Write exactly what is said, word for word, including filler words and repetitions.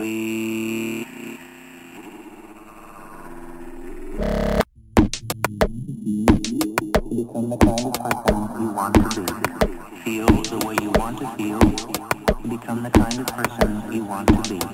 We become the kind of person you want to be. Feel the way you want to feel. Become the kind of person you want to be.